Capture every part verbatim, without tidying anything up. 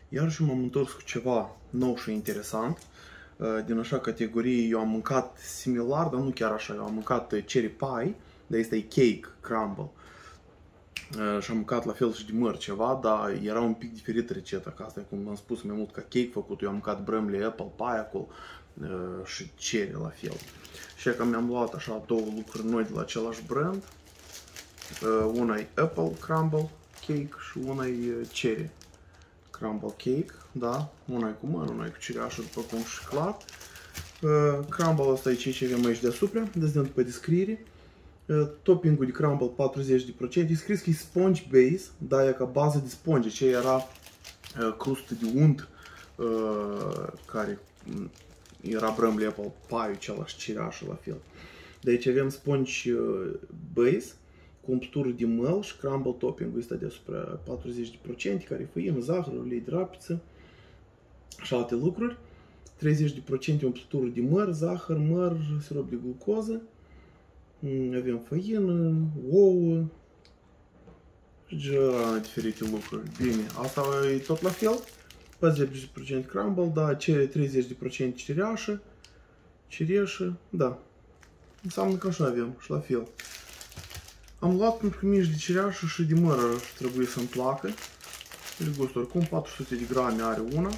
Iarăși m-am întors cu ceva nou și interesant. Din așa categorie, eu am mâncat similar, dar nu chiar așa. Eu am mâncat cherry pie, dar este cake crumble. Și am mâncat la fel și de măr ceva, dar era un pic diferit rețeta, că asta e cum am spus mai mult ca cake făcut. Eu am mâncat brămle apple pie acolo și cherry la fel. Și că mi-am luat așa două lucruri noi de la același brand. Una e apple crumble cake și una e cherry crumble cake, da? Una e cu măr, una e cu cireașă, după cum și clar. Crumble ăsta e ceea ce avem aici deasupra, dă-ți pe descriere. Topping-ul de crumble patruzeci de procente, e scris că e sponge base, da, e ca bază de sponge, ce era crustă de unt, care era brămle apple pie, același cireașă la fel. De aici avem sponge base, cu umplutură de măl și crumble topping-ul ăsta deasupra patruzeci de procente, care e făină, zahăr, ulei de rapiță și alte lucruri. treizeci de procente umplutură de măr, zahăr, măr, sirop de glucoză. Avem făină, ouă și general diferite lucruri. Bine, asta e tot la fel. patruzeci de procente crumble, da, cele treizeci de procente cireașă, cireșă, da. Înseamnă că așa avem și la fel. Am luat pentru că mici de cireașă și de măr trebuie să-mi placă. De gust oricum, patru sute de grame are una.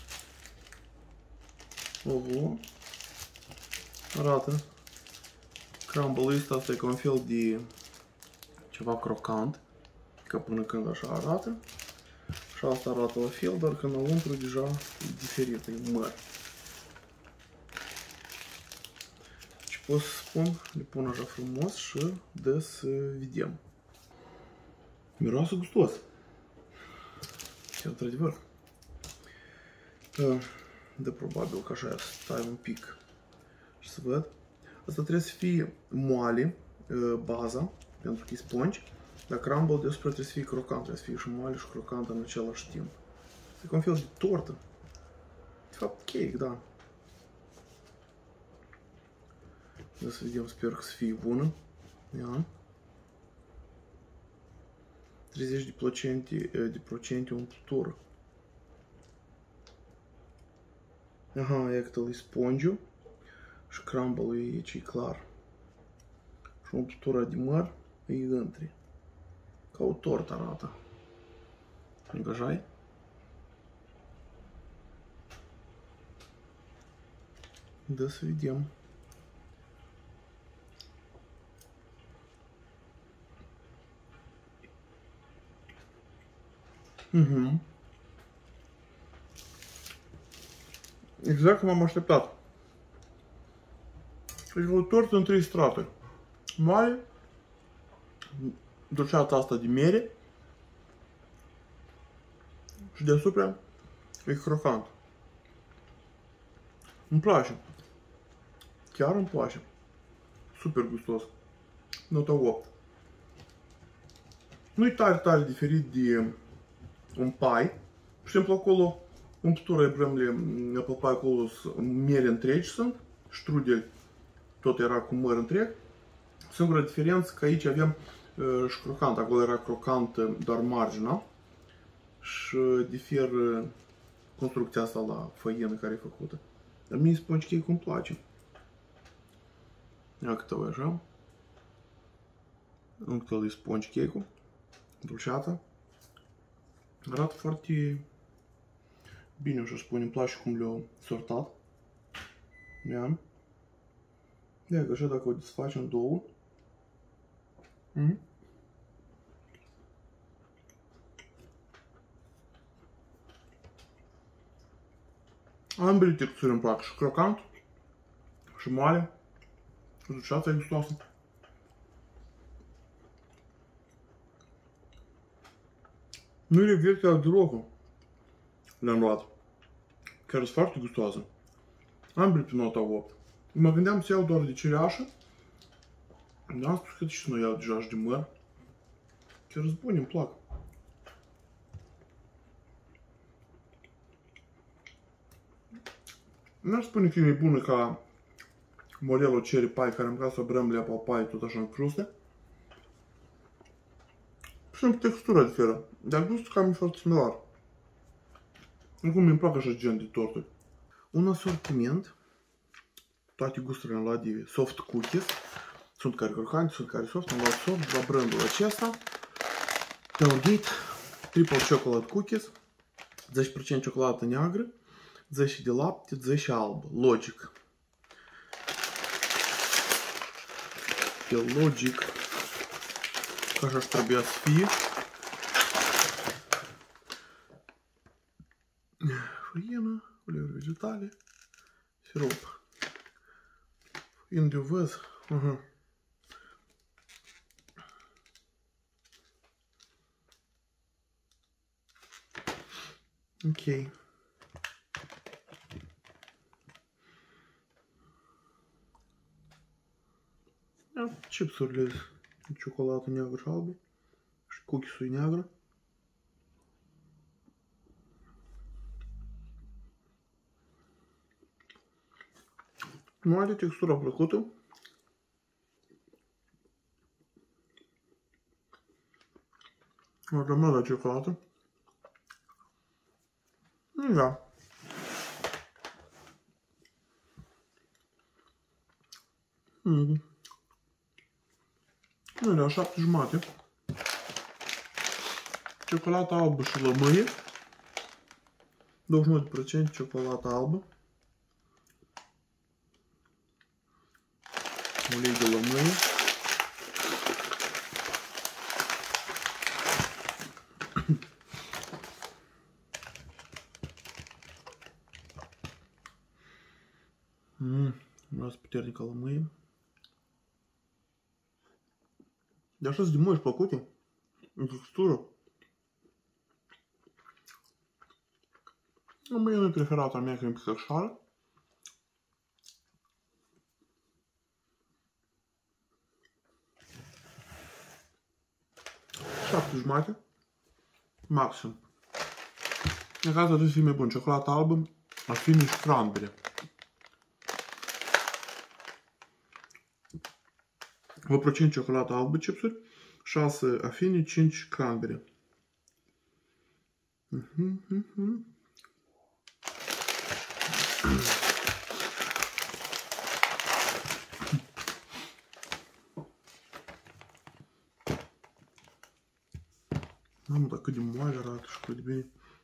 Oho. Arată. Crumble-ul ăsta, asta e ca un fel de ceva crocant. Că până când așa arată. Și asta arată la fel, dar că înăuntru deja e diferit, e măr. Ce pot să spun? Le pun așa frumos și dă să vedem. Miroase gustos. Chiar într-adevăr. De probabil că așa stai un pic și să văd. Asta trebuie să fie moale, baza, pentru că e sponge. Dar crumble deasupra trebuie să fie crocant, trebuie să fie și moale și crocant în același timp. Este ca un fel de tortă. De fapt, cake, da. Să vedem, sper că să fie bună. Ia. treizeci de procente, de procente umplutură. Aha, iată-l e spongiul. Și crumble-ul e aici, e clar. Și umplutura de măr e între. Ca o tortă arată. Încă așa-i? Da să vedem. Mhm. Exact cum am așteptat. Deci o tortă în trei straturi. Moale, dulceața asta de mere și deasupra e crocant. Îmi place. Chiar îmi place. Super gustos. Nota opt. Nu-i tare, tare diferit de un pie. Pur și simplu acolo umplutura e brămle, apple pie acolo mere întregi sunt. Strudel tot era cu măr întreg. Singura diferență că aici avem uh, și crocant. Acolo era crocant doar marginea. Și diferă construcția asta la făină care e făcută. Dar mie sponge cake îmi place. Ia câte o așa. Încă e sponge cake-ul. Dulceața. Arată foarte bine, așa spune. Îmi place cum le-au sortat. Ia. Ia că așa dacă o desfacem două. Mm-hmm. Ambele texturi îmi plac, și crocant, și moale, și dulceața e gustoasă. Nu regret chiar deloc le-am luat. Chiar sunt foarte gustoasă. Ambele pe nota opt. Mă gândeam să iau doar de cireașă. Dar am spus că și nu iau deja și de măr. Chiar sunt bune, îmi plac. N-aș spune că e mai bună ca modelul cherry pie care am mâncat sau brămle apple pie tot așa în cruste. Și în textura diferă, dar gustul cam e foarte similar. Acum mi-mi plac așa gen de torturi. Un asortiment, toate gusturile am luat de soft cookies. Sunt care crocanti, sunt care soft, am luat soft la brandul acesta. Tower Gate, Triple Chocolate Cookies, zece la sută ciocolată neagră, zece de lapte, zece albă. Logic. E logic că așa trebuia să fie. Făină, uleiuri vegetale, sirop. Făină de ovăz. Uh-huh. Ok. Chipsurile de ciocolată neagră și albă. Și cookies-ul neagră. Nu are textura plăcută. Rămâne la ciocolată. Da. Mm. Nu, la șapte jumate. Ciocolata albă și lămâie. douăzeci și nouă la sută ciocolată albă. Ulei de lămâie. Mmm, miros puternică lămâie. De așa sunt de mult plăcute. În textură. Lămâia nu e preferata mea, că e un pic săcșară. șapte jumate. Maxim. În cazul trebuie să fie mai bun. Ciocolată albă, afini și cranberry. opt la sută ciocolată albă chipsuri, șase afini, cinci cranberry. Uh-huh, uh-huh. Mamă, dar cât de moale arată și cât de bine.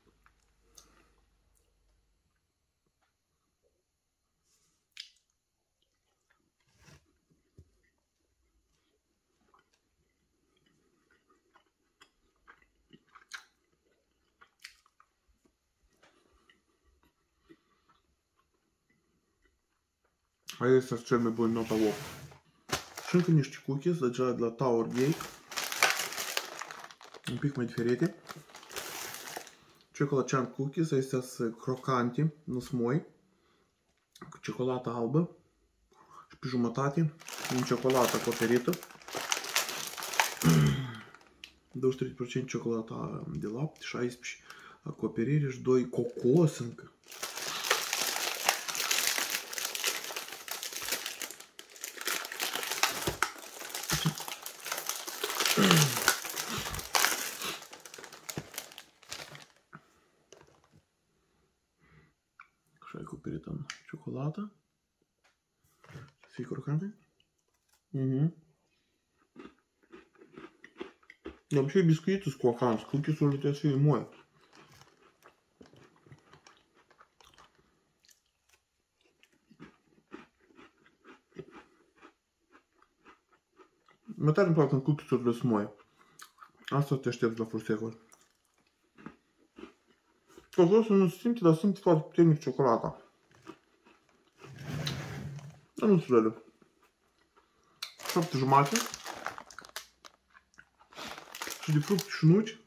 Aia este cel mai bun, nota opt. Și încă niște cookies, deja de la Tower Gate. Un pic mai diferite. Chocolate chunk cookies, astea sunt crocante, nu sunt moi. Cu ciocolată albă. Și pe jumătate, un ciocolată acoperită. douăzeci și trei la sută ciocolată de lapte, șaisprezece acoperire și doi cocos încă. Așa acoperită în ciocolată. Să fie crocante. Mhm. De obicei biscuitul sunt crocanți, cookies-urile trebuie să fie moi. Mă tare îmi plac când cookies-urile sunt moi. Asta te aștepți la fursecul. Cocosul nu se simte, dar simte foarte puternic ciocolata. Dar nu sunt rele. șapte jumate. Și de fructe și nuci.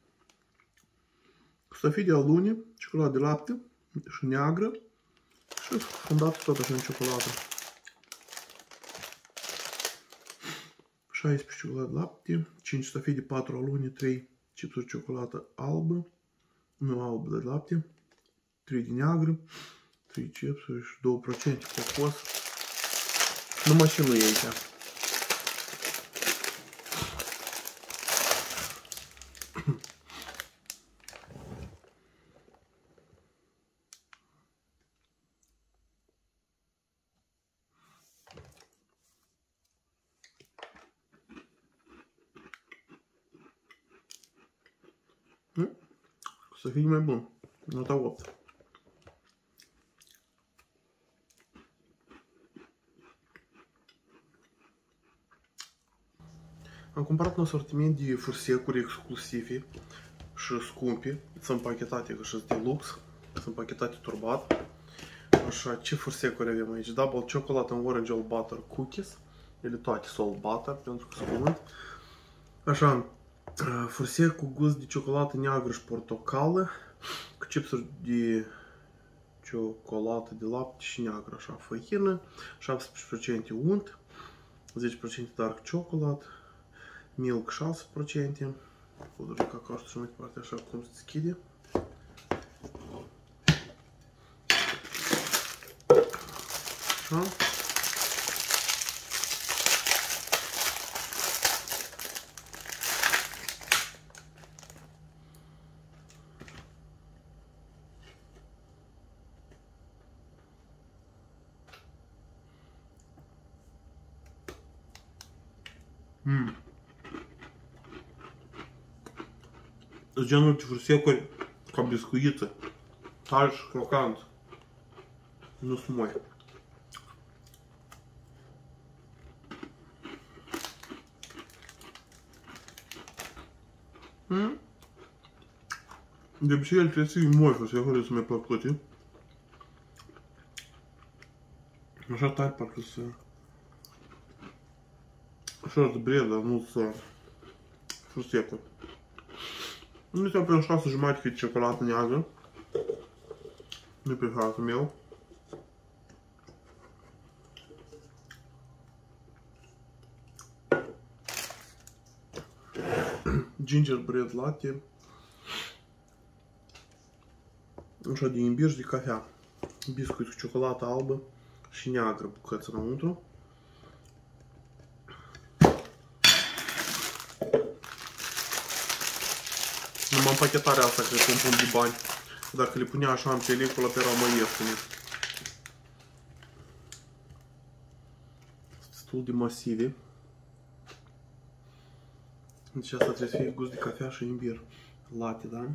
Stafii de alune, ciocolată de lapte și neagră. Și fundat tot așa în ciocolată. șaisprezece ciocolată de lapte, cinci stafii de patru alune, trei chipsuri ciocolată albă, unu albă de lapte, trei de neagră, trei chipsuri și doi la sută cocos. Numai și nu e aici. să fie mai bun. Nota opt. Am cumpărat un asortiment de fursecuri exclusive și scumpe. Sunt pachetate, că și deluxe. Sunt pachetate turbat. Așa, ce fursecuri avem aici? Double Chocolate and Orange All Butter Cookies. Ele toate sunt all butter, pentru că sunt unt. Așa, fursec cu gust de ciocolată neagră și portocală, cu chipsuri de ciocolată de lapte și neagră, așa, făină, șaptesprezece la sută unt, zece la sută dark chocolate, milk șase la sută, pudră de cacao și mai departe, așa cum se deschide. Așa. Mm. Genul de fursecuri ca biscuiță, tari și crocanți. Nu sunt moi. Mm. De obicei el trebuie să fie moi fursecurile să mai plăcute. Așa tari parcă să... Așa de bred, dar nu să... fursecuri. Nu este pe șase jumătate cât ciocolată neagră. Nu pe hartul meu. Gingerbread latte. Așa de imbir și de cafea. Biscuit cu ciocolată albă și neagră bucăți înăuntru. Numai împachetarea asta cred că îmi pun de bani. Dacă le punea așa în peliculă, pe erau mai ieftine. Destul de masive. Deci asta trebuie să fie gust de cafea și imbir. Latte, da?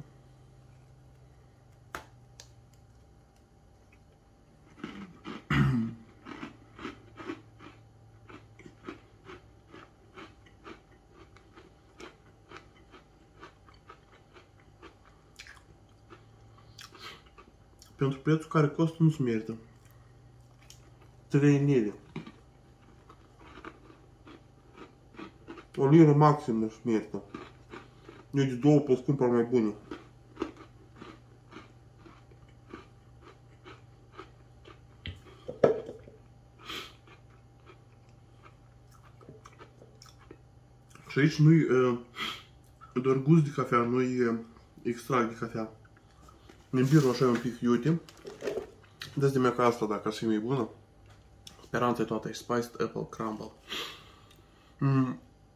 Pentru prețul care costă nu se merită. trei lire. O liră maxim nu se merită. Eu de două pot cumpăr mai bune. Și aici nu-i doar gust de cafea, nu-i extract de cafea. Imbirul așa e un pic iute. Dă-ți de mea ca asta dacă ar fi mai bună. Speranța e toată, e Spiced Apple Crumble. Mm.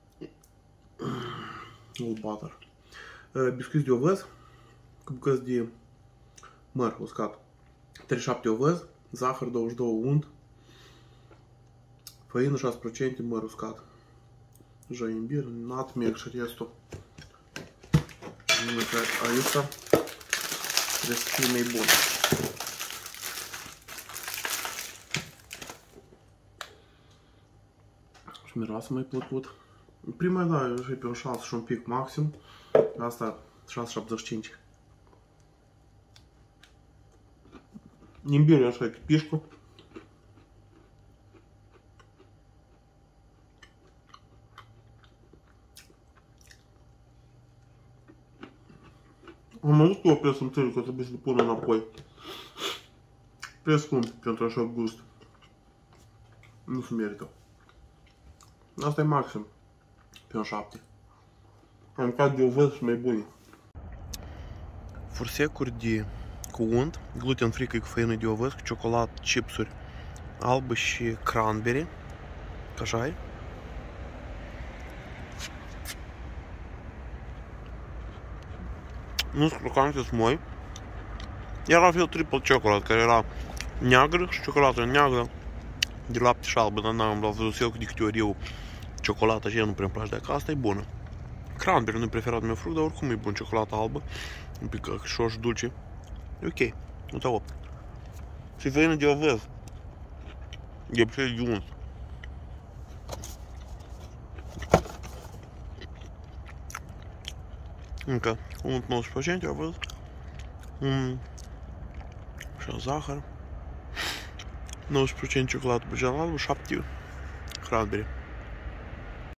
All butter. Biscuiți de ovăz, cu bucăți de măr uscat. treizeci și șapte ovăz, zahăr douăzeci și doi unt, făină șase la sută, măr uscat. Deja imbir, nutmeg și restul. Aici trebuie să fie mai bun. Și miroase mai plăcut. Prima, da, e pe un șase și un pic maxim. Asta șase șaptezeci și cinci. Imbirul așa e pe pișcă. Am văzut că o preț în țări, că trebuie să le pun înapoi. Preț scump pentru așa gust. Nu se merită. Asta e maxim. Pe un șapte. Am mâncat de ovăz și mai bune. Fursecuri de cu unt, gluten free cu făină de ovăz, cu ciocolată, chipsuri albă și cranberry. Așa e. Nu sunt crocante, sunt moi. Iar la fel triple chocolate, care era neagră și ciocolată neagră de lapte și albă, dar n-am văzut eu de câte ori eu ciocolata și ea nu prea-mi place, dacă asta e bună. cranberry nu-i preferatul meu fruct, dar oricum e bun, ciocolata albă, un pic cășoș, dulce. E ok, uite opt. Și făină de ovez. E pe de unt. Încă unt nouăsprezece la sută ovez. Mm. Și zahăr. nouăsprezece la sută ciocolată pe gel albă, șapte cranberry.